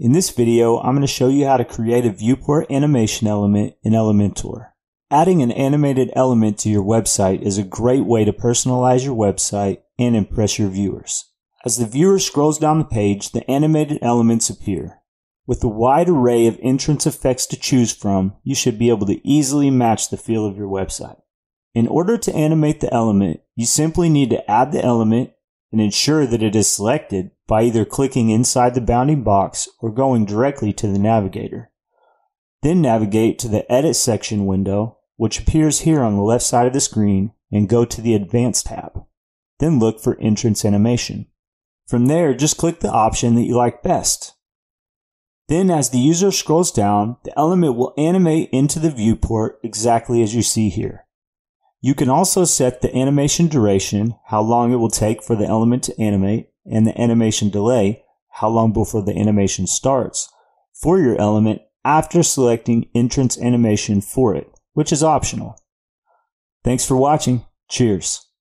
In this video, I'm going to show you how to create a viewport animation element in Elementor. Adding an animated element to your website is a great way to personalize your website and impress your viewers. As the viewer scrolls down the page, the animated elements appear. With a wide array of entrance effects to choose from, you should be able to easily match the feel of your website. In order to animate the element, you simply need to add the element and ensure that it is selected by either clicking inside the bounding box or going directly to the navigator. Then navigate to the Edit section window, which appears here on the left side of the screen, and go to the Advanced tab. Then look for Entrance Animation. From there, just click the option that you like best. Then as the user scrolls down, the element will animate into the viewport exactly as you see here. You can also set the animation duration, how long it will take for the element to animate, and the animation delay, how long before the animation starts, for your element after selecting entrance animation for it, which is optional. Thanks for watching. Cheers.